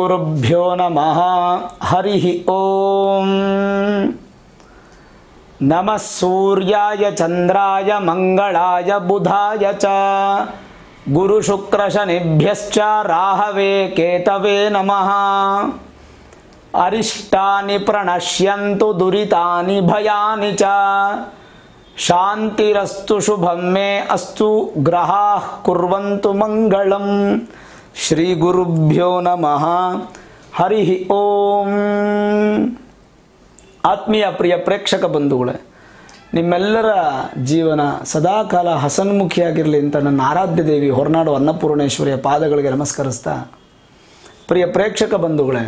ಗುರುಭ್ಯೋ ನಮಃ. ಹರಿ ಓಂ. ನಮಃ ಸೂರ್ಯಾಯ ಚಂದ್ರಾಯ ಮಂಗಳಾಯ ಬುಧಾಯ ಚ ಗುರು ಶುಕ್ರ ಶನಿಭ್ಯಶ್ಚ ರಾಹವೇ ಕೇತವೇ ನಮಃ. ಅರಿಷ್ಟಾನಿ ಪ್ರಣಶ್ಯಂತು ದುರಿತಾನಿ ಭಯಾನಿ ಚ ಶಾಂತಿರಸ್ತು ಶುಭಂ ಮೇ ಅಸ್ತು ಗ್ರಹಾಃ ಕುರ್ವಂತು ಮಂಗಳಂ. ಶ್ರೀ ಗುರುಭ್ಯೋ ನಮಃ. ಹರಿ ಓಂ. ಆತ್ಮೀಯ ಪ್ರಿಯ ಪ್ರೇಕ್ಷಕ ಬಂಧುಗಳೇ, ನಿಮ್ಮೆಲ್ಲರ ಜೀವನ ಸದಾಕಾಲ ಹಸನ್ಮುಖಿಯಾಗಿರಲಿ ಅಂತ ನನ್ನ ಆರಾಧ್ಯ ದೇವಿ ಹೊರನಾಡು ಅನ್ನಪೂರ್ಣೇಶ್ವರಿಯ ಪಾದಗಳಿಗೆ ನಮಸ್ಕರಿಸ್ತಾ, ಪ್ರಿಯ ಪ್ರೇಕ್ಷಕ ಬಂಧುಗಳೇ,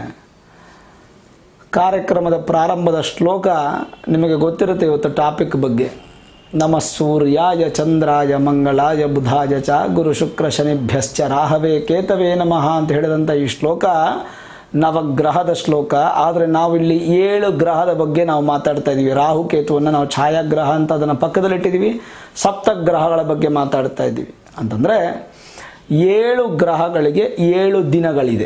ಕಾರ್ಯಕ್ರಮದ ಪ್ರಾರಂಭದ ಶ್ಲೋಕ ನಿಮಗೆ ಗೊತ್ತಿರುತ್ತೆ. ಇವತ್ತು ಟಾಪಿಕ್ ಬಗ್ಗೆ ನಮಃ ಸೂರ್ಯಾಯ ಚಂದ್ರಾಯ ಮಂಗಳಾಯ ಬುಧಾಯ ಚ ಗುರು ಶುಕ್ರ ಶನಿಭ್ಯಶ್ಚ ರಾಹವೇ ಕೇತವೇ ನಮಃ ಅಂತ ಹೇಳಿದಂಥ ಈ ಶ್ಲೋಕ ನವಗ್ರಹದ ಶ್ಲೋಕ. ಆದರೆ ನಾವಿಲ್ಲಿ 7 ಗ್ರಹದ ಬಗ್ಗೆ ನಾವು ಮಾತಾಡ್ತಾ ಇದ್ದೀವಿ. ರಾಹು ಕೇತುವನ್ನು ನಾವು ಛಾಯಾಗ್ರಹ ಅಂತ ಅದನ್ನು ಪಕ್ಕದಲ್ಲಿಟ್ಟಿದ್ದೀವಿ. ಸಪ್ತಗ್ರಹಗಳ ಬಗ್ಗೆ ಮಾತಾಡ್ತಾ ಇದ್ದೀವಿ. ಅಂತಂದರೆ 7 ಗ್ರಹಗಳಿಗೆ 7 ದಿನಗಳಿದೆ.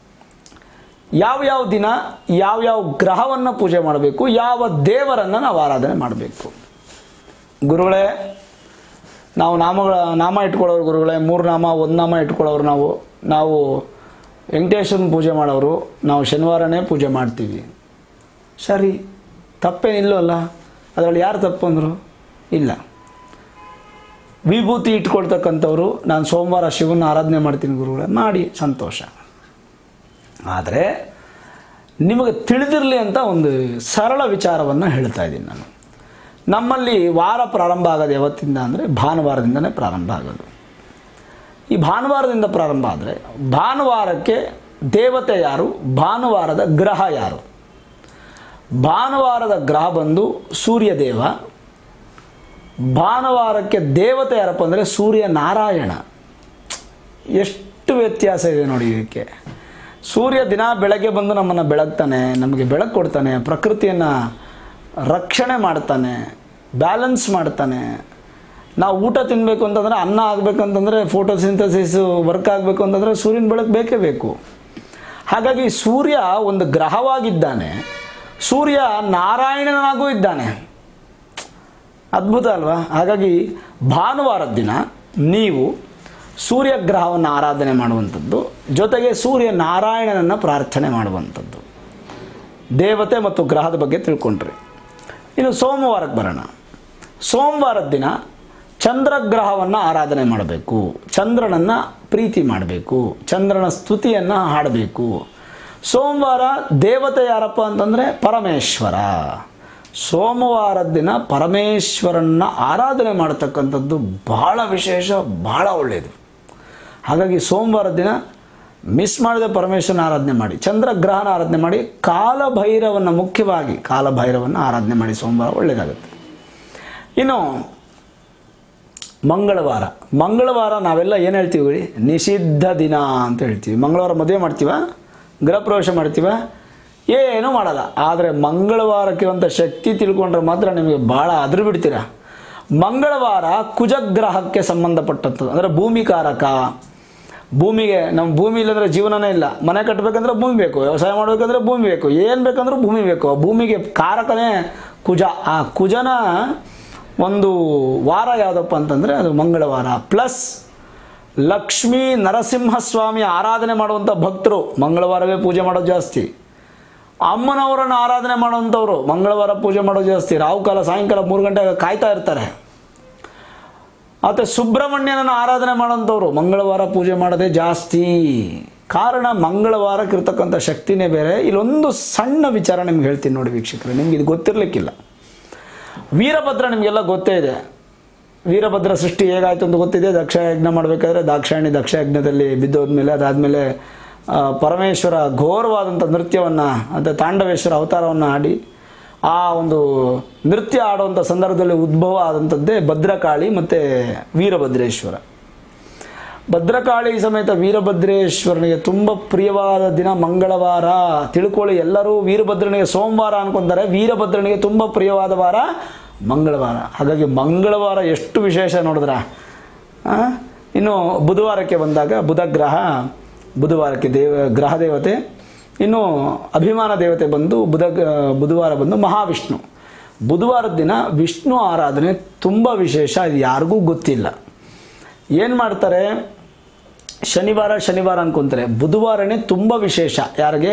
ಯಾವ್ಯಾವ ದಿನ ಯಾವ್ಯಾವ ಗ್ರಹವನ್ನು ಪೂಜೆ ಮಾಡಬೇಕು, ಯಾವ ದೇವರನ್ನು ನಾವು ಆರಾಧನೆ ಮಾಡಬೇಕು. ಗುರುಗಳೇ, ನಾವು ನಾಮ ಇಟ್ಕೊಳ್ಳೋರು ಗುರುಗಳೇ, 3 ನಾಮ 1 ನಾಮ ಇಟ್ಕೊಳ್ಳೋರು ನಾವು ವೆಂಕಟೇಶ್ವರನ ಪೂಜೆ ಮಾಡೋರು, ನಾವು ಶನಿವಾರನೇ ಪೂಜೆ ಮಾಡ್ತೀವಿ. ಸರಿ, ತಪ್ಪೇನಿಲ್ಲವಲ್ಲ, ಅದರಲ್ಲಿ ಯಾರು ತಪ್ಪು ಅಂದರು? ಇಲ್ಲ. ವಿಭೂತಿ ಇಟ್ಕೊಳ್ತಕ್ಕಂಥವ್ರು ನಾನು ಸೋಮವಾರ ಶಿವನ ಆರಾಧನೆ ಮಾಡ್ತೀನಿ ಗುರುಗಳೇ, ಮಾಡಿ ಸಂತೋಷ. ಆದರೆ ನಿಮಗೆ ತಿಳಿದಿರಲಿ ಅಂತ ಒಂದು ಸರಳ ವಿಚಾರವನ್ನು ಹೇಳ್ತಾ ಇದ್ದೀನಿ ನಾನು. ನಮ್ಮಲ್ಲಿ ವಾರ ಪ್ರಾರಂಭ ಆಗೋದು ಯಾವತ್ತಿಂದ ಅಂದರೆ ಭಾನುವಾರದಿಂದನೇ ಪ್ರಾರಂಭ ಆಗೋದು. ಈ ಭಾನುವಾರದಿಂದ ಪ್ರಾರಂಭ ಆದರೆ ಭಾನುವಾರಕ್ಕೆ ದೇವತೆ ಯಾರು, ಭಾನುವಾರದ ಗ್ರಹ ಯಾರು? ಭಾನುವಾರದ ಗ್ರಹ ಬಂದು ಸೂರ್ಯದೇವ. ಭಾನುವಾರಕ್ಕೆ ದೇವತೆ ಯಾರಪ್ಪ ಅಂದರೆ ಸೂರ್ಯನಾರಾಯಣ. ಎಷ್ಟು ವ್ಯತ್ಯಾಸ ಇದೆ ನೋಡಿ ಇದಕ್ಕೆ. ಸೂರ್ಯ ದಿನ ಬೆಳಗ್ಗೆ ಬಂದು ನಮ್ಮನ್ನು ಬೆಳಗ್ತಾನೆ, ನಮಗೆ ಬೆಳಕು ಕೊಡ್ತಾನೆ, ಪ್ರಕೃತಿಯನ್ನು ರಕ್ಷಣೆ ಮಾಡ್ತಾನೆ, ಬ್ಯಾಲೆನ್ಸ್ ಮಾಡ್ತಾನೆ. ನಾವು ಊಟ ತಿನ್ನಬೇಕು ಅಂತಂದರೆ, ಅನ್ನ ಆಗಬೇಕಂತಂದರೆ, ಫೋಟೋಸಿಂಥಸಿಸ್ ವರ್ಕ್ ಆಗಬೇಕು ಅಂತಂದರೆ ಸೂರ್ಯನ ಬೆಳಕು ಬೇಕೇ ಬೇಕು. ಹಾಗಾಗಿ ಸೂರ್ಯ ಒಂದು ಗ್ರಹವಾಗಿದ್ದಾನೆ, ಸೂರ್ಯ ನಾರಾಯಣನಾಗೂ ಇದ್ದಾನೆ. ಅದ್ಭುತ ಅಲ್ವಾ? ಹಾಗಾಗಿ ಭಾನುವಾರದ ದಿನ ನೀವು ಸೂರ್ಯಗ್ರಹವನ್ನು ಆರಾಧನೆ ಮಾಡುವಂಥದ್ದು, ಜೊತೆಗೆ ಸೂರ್ಯ ನಾರಾಯಣನನ್ನು ಪ್ರಾರ್ಥನೆ ಮಾಡುವಂಥದ್ದು. ದೇವತೆ ಮತ್ತು ಗ್ರಹದ ಬಗ್ಗೆ ತಿಳ್ಕೊಂಡ್ರಿ. ಇನ್ನು ಸೋಮವಾರಕ್ಕೆ ಬರೋಣ. ಸೋಮವಾರದ ದಿನ ಚಂದ್ರಗ್ರಹವನ್ನು ಆರಾಧನೆ ಮಾಡಬೇಕು, ಚಂದ್ರನನ್ನು ಪ್ರೀತಿ ಮಾಡಬೇಕು, ಚಂದ್ರನ ಸ್ತುತಿಯನ್ನು ಹಾಡಬೇಕು. ಸೋಮವಾರ ದೇವತೆ ಯಾರಪ್ಪ ಅಂತಂದರೆ ಪರಮೇಶ್ವರ. ಸೋಮವಾರದ ದಿನ ಪರಮೇಶ್ವರನ್ನ ಆರಾಧನೆ ಮಾಡತಕ್ಕಂಥದ್ದು ಬಹಳ ವಿಶೇಷ, ಬಹಳ ಒಳ್ಳೆಯದು. ಹಾಗಾಗಿ ಸೋಮವಾರದ ದಿನ ಮಿಸ್ ಮಾಡದೆ ಪರಮೇಶ್ವರನ ಆರಾಧನೆ ಮಾಡಿ, ಚಂದ್ರಗ್ರಹನ ಆರಾಧನೆ ಮಾಡಿ, ಕಾಲಭೈರವನ್ನು ಮುಖ್ಯವಾಗಿ ಕಾಲಭೈರವನ್ನು ಆರಾಧನೆ ಮಾಡಿ. ಸೋಮವಾರ ಒಳ್ಳೆಯದಾಗುತ್ತೆ. ಇನ್ನು ಮಂಗಳವಾರ ನಾವೆಲ್ಲ ಏನು ಹೇಳ್ತೀವಿ? ನಿಷಿದ್ಧ ದಿನ ಅಂತ ಹೇಳ್ತೀವಿ. ಮಂಗಳವಾರ ಮದುವೆ ಮಾಡ್ತೀವ, ಗೃಹ ಪ್ರವೇಶ ಮಾಡ್ತೀವ, ಏನೂ ಮಾಡಲ್ಲ. ಆದರೆ ಮಂಗಳವಾರಕ್ಕಿರುವಂಥ ಶಕ್ತಿ ತಿಳ್ಕೊಂಡ್ರೆ ಮಾತ್ರ ನಿಮಗೆ ಭಾಳ ಅದ್ರ ಬಿಡ್ತೀರ. ಮಂಗಳವಾರ ಕುಜಗ್ರಹಕ್ಕೆ ಸಂಬಂಧಪಟ್ಟಂಥದ್ದು, ಅಂದರೆ ಭೂಮಿಕಾರಕ. ಭೂಮಿಗೆ, ನಮ್ಮ ಭೂಮಿ ಇಲ್ಲಂದರೆ ಜೀವನನೇ ಇಲ್ಲ. ಮನೆ ಕಟ್ಟಬೇಕಂದ್ರೆ ಭೂಮಿ ಬೇಕು, ವ್ಯವಸಾಯ ಮಾಡಬೇಕಂದ್ರೆ ಭೂಮಿ ಬೇಕು, ಏನು ಬೇಕಂದ್ರೂ ಭೂಮಿ ಬೇಕು. ಭೂಮಿಗೆ ಕಾರಕನೇ ಕುಜ. ಆ ಕುಜನ ಒಂದು ವಾರ ಯಾವುದಪ್ಪ ಅಂತಂದರೆ ಅದು ಮಂಗಳವಾರ. ಪ್ಲಸ್ ಲಕ್ಷ್ಮೀ ನರಸಿಂಹಸ್ವಾಮಿ ಆರಾಧನೆ ಮಾಡುವಂಥ ಭಕ್ತರು ಮಂಗಳವಾರವೇ ಪೂಜೆ ಮಾಡೋದು ಜಾಸ್ತಿ. ಅಮ್ಮನವರನ್ನು ಆರಾಧನೆ ಮಾಡುವಂಥವ್ರು ಮಂಗಳವಾರ ಪೂಜೆ ಮಾಡೋದು ಜಾಸ್ತಿ. ರಾಹುಕಾಲ ಸಾಯಂಕಾಲ 3 ಗಂಟೆಗೆ ಕಾಯ್ತಾ ಇರ್ತಾರೆ. ಮತ್ತು ಸುಬ್ರಹ್ಮಣ್ಯನನ್ನು ಆರಾಧನೆ ಮಾಡೋಂಥವ್ರು ಮಂಗಳವಾರ ಪೂಜೆ ಮಾಡೋದೇ ಜಾಸ್ತಿ. ಕಾರಣ ಮಂಗಳವಾರಕ್ಕಿರ್ತಕ್ಕಂಥ ಶಕ್ತಿನೇ ಬೇರೆ. ಇಲ್ಲೊಂದು ಸಣ್ಣ ವಿಚಾರ ನಿಮ್ಗೆ ಹೇಳ್ತೀನಿ ನೋಡಿ ವೀಕ್ಷಕರೇ, ನಿಮ್ಗೆ ಇದು ಗೊತ್ತಿರಲಿಕ್ಕಿಲ್ಲ. ವೀರಭದ್ರ ನಿಮಗೆಲ್ಲ ಗೊತ್ತೇ ಇದೆ. ವೀರಭದ್ರ ಸೃಷ್ಟಿ ಹೇಗಾಯಿತು ಅಂತ ಗೊತ್ತಿದೆ. ದಕ್ಷಯಜ್ಞ ಮಾಡಬೇಕಾದ್ರೆ ದಕ್ಷಯಜ್ಞದಲ್ಲಿ ಬಿದ್ದೋದ್ಮೇಲೆ, ಅದಾದಮೇಲೆ ಪರಮೇಶ್ವರ ಘೋರವಾದಂಥ ನೃತ್ಯವನ್ನು, ಅಂದರೆ ತಾಂಡವೇಶ್ವರ ಅವತಾರವನ್ನು ಆಡಿ ಆ ಒಂದು ನೃತ್ಯ ಆಡುವಂಥ ಸಂದರ್ಭದಲ್ಲಿ ಉದ್ಭವ ಆದಂಥದ್ದೇ ಭದ್ರಕಾಳಿ ಮತ್ತು ವೀರಭದ್ರೇಶ್ವರ. ಭದ್ರಕಾಳಿ ಸಮೇತ ವೀರಭದ್ರೇಶ್ವರನಿಗೆ ತುಂಬ ಪ್ರಿಯವಾದ ದಿನ ಮಂಗಳವಾರ. ತಿಳ್ಕೊಳ್ಳಿ, ಎಲ್ಲರೂ ವೀರಭದ್ರನಿಗೆ ಸೋಮವಾರ ಅನ್ಕೊಂತಾರೆ, ವೀರಭದ್ರನಿಗೆ ತುಂಬ ಪ್ರಿಯವಾದ ವಾರ ಮಂಗಳವಾರ. ಹಾಗಾಗಿ ಮಂಗಳವಾರ ಎಷ್ಟು ವಿಶೇಷ ನೋಡಿದ್ರ. ಇನ್ನು ಬುಧವಾರಕ್ಕೆ ಬಂದಾಗ ಬುಧಗ್ರಹ, ಬುಧವಾರಕ್ಕೆ ಗ್ರಹ ದೇವತೆ ಇನ್ನು ಅಭಿಮಾನ ದೇವತೆ ಬಂದು ಬುಧವಾರ ಬಂದು ಮಹಾವಿಷ್ಣು. ಬುಧವಾರದ ದಿನ ವಿಷ್ಣು ಆರಾಧನೆ ತುಂಬ ವಿಶೇಷ, ಇದು ಯಾರಿಗೂ ಗೊತ್ತಿಲ್ಲ. ಏನು ಮಾಡ್ತಾರೆ, ಶನಿವಾರ ಅನ್ಕೊಂತಾರೆ, ಬುಧವಾರನೇ ತುಂಬ ವಿಶೇಷ. ಯಾರಿಗೆ?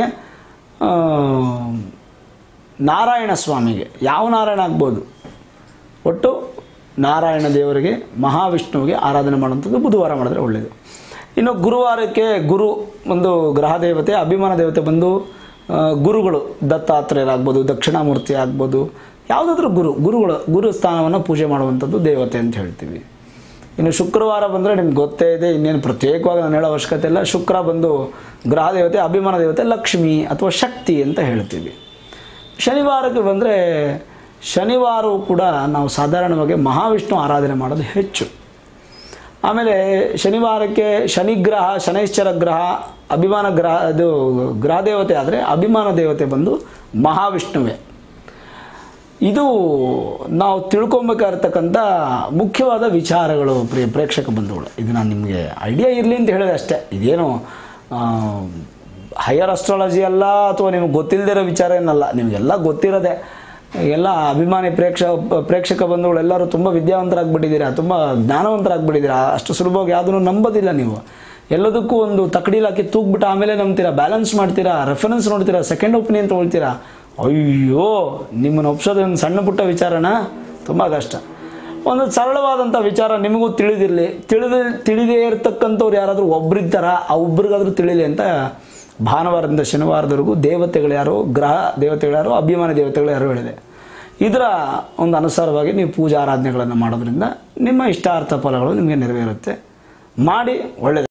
ನಾರಾಯಣ ಸ್ವಾಮಿಗೆ. ಯಾವ ನಾರಾಯಣ ಆಗ್ಬೋದು, ಒಟ್ಟು ನಾರಾಯಣ ದೇವರಿಗೆ, ಮಹಾವಿಷ್ಣುವಿಗೆ ಆರಾಧನೆ ಮಾಡುವಂಥದ್ದು ಬುಧವಾರ ಮಾಡಿದ್ರೆ ಒಳ್ಳೆಯದು. ಇನ್ನು ಗುರುವಾರಕ್ಕೆ ಗುರು ಒಂದು ಗ್ರಹ ದೇವತೆ, ಅಭಿಮಾನ ದೇವತೆ ಬಂದು ಗುರುಗಳು, ದತ್ತಾತ್ರೇಯರಾಗ್ಬೋದು, ದಕ್ಷಿಣಾಮೂರ್ತಿ ಆಗ್ಬೋದು, ಯಾವುದಾದ್ರೂ ಗುರು ಸ್ಥಾನವನ್ನು ಪೂಜೆ ಮಾಡುವಂಥದ್ದು ದೇವತೆ ಅಂತ ಹೇಳ್ತೀವಿ. ಇನ್ನು ಶುಕ್ರವಾರ ಬಂದರೆ ನಿಮ್ಗೆ ಗೊತ್ತೇ ಇದೆ, ಇನ್ನೇನು ಪ್ರತ್ಯೇಕವಾಗಿ ನಾನು ಹೇಳೋ ಅವಶ್ಯಕತೆ ಇಲ್ಲ. ಶುಕ್ರ ಬಂದು ಗ್ರಹ ದೇವತೆ, ಅಭಿಮಾನ ದೇವತೆ ಲಕ್ಷ್ಮಿ ಅಥವಾ ಶಕ್ತಿ ಅಂತ ಹೇಳ್ತೀವಿ. ಶನಿವಾರಕ್ಕೆ ಬಂದರೆ ಶನಿವಾರವೂ ಕೂಡ ನಾವು ಸಾಧಾರಣವಾಗಿ ಮಹಾವಿಷ್ಣು ಆರಾಧನೆ ಮಾಡೋದು ಹೆಚ್ಚು. ಆಮೇಲೆ ಶನಿವಾರಕ್ಕೆ ಶನಿಗ್ರಹ, ಶನೈಶ್ಚರ ಗ್ರಹ, ಅಭಿಮಾನ ಗ್ರಹ, ಅದು ಗ್ರಹ ದೇವತೆ ಆದರೆ ಅಭಿಮಾನ ದೇವತೆ ಬಂದು ಮಹಾವಿಷ್ಣುವೇ. ಇದು ನಾವು ತಿಳ್ಕೊಬೇಕಾಗಿರ್ತಕ್ಕಂಥ ಮುಖ್ಯವಾದ ವಿಚಾರಗಳು ಪ್ರೇಕ್ಷಕ ಬಂಧುಗಳು. ಇದು ನಾನು ನಿಮಗೆ ಐಡಿಯಾ ಇರಲಿ ಅಂತ ಹೇಳಿದೆ ಅಷ್ಟೇ. ಇದೇನು ಹೈಯರ್ ಅಸ್ಟ್ರಾಲಜಿ ಅಲ್ಲ ಅಥವಾ ನಿಮಗೆ ಗೊತ್ತಿಲ್ಲದಿರೋ ವಿಚಾರ ಏನಲ್ಲ, ನಿಮಗೆಲ್ಲ ಗೊತ್ತಿರೋದೆ. ಎಲ್ಲ ಅಭಿಮಾನಿ ಪ್ರೇಕ್ಷಕ ಬಂಧುಗಳೆಲ್ಲರೂ ತುಂಬ ವಿದ್ಯಾವಂತರಾಗ್ಬಿಟ್ಟಿದ್ದೀರಾ, ತುಂಬ ಜ್ಞಾನವಂತರಾಗ್ಬಿಟ್ಟಿದ್ದೀರಾ. ಅಷ್ಟು ಸುಲಭವಾಗಿ ಯಾವುದನ್ನು ನಂಬೋದಿಲ್ಲ ನೀವು. ಎಲ್ಲದಕ್ಕೂ ಒಂದು ತಕಡೀಲಿ ಹಾಕಿ ತೂಗ್ಬಿಟ್ಟು ಆಮೇಲೆ ನಂಬ್ತೀರಾ, ಬ್ಯಾಲೆನ್ಸ್ ಮಾಡ್ತೀರಾ, ರೆಫರೆನ್ಸ್ ನೋಡ್ತೀರಾ, ಸೆಕೆಂಡ್ ಒಪಿನಿಯನ್ ತೊಗೊಳ್ತೀರಾ. ಅಯ್ಯೋ, ನಿಮ್ಮನ್ನು ಒಪ್ಸೋದು ಒಂದು ಸಣ್ಣ ಪುಟ್ಟ ವಿಚಾರನ ತುಂಬ ಕಷ್ಟ. ಒಂದು ಸರಳವಾದಂಥ ವಿಚಾರ ನಿಮಗೂ ತಿಳಿದಿರಲಿ, ತಿಳಿದೇ ಇರತಕ್ಕಂಥವ್ರು ಯಾರಾದರೂ ಒಬ್ಬರಿದ್ದಾರ, ಆ ಒಬ್ರಿಗಾದರೂ ತಿಳಿಲಿ ಅಂತ ಭಾನುವಾರದಿಂದ ಶನಿವಾರದವರೆಗೂ ದೇವತೆಗಳು ಯಾರು, ಗ್ರಹ ದೇವತೆಗಳು ಯಾರು, ಅಭಿಮಾನ ದೇವತೆಗಳು ಯಾರು ಹೇಳಿದೆ. ಇದರ ಒಂದು ಅನುಸಾರವಾಗಿ ನೀವು ಪೂಜಾ ಆರಾಧನೆಗಳನ್ನು ಮಾಡೋದ್ರಿಂದ ನಿಮ್ಮ ಇಷ್ಟಾರ್ಥ ಫಲಗಳು ನಿಮಗೆ ನೆರವೇರುತ್ತೆ. ಮಾಡಿ ಒಳ್ಳೆಯದು.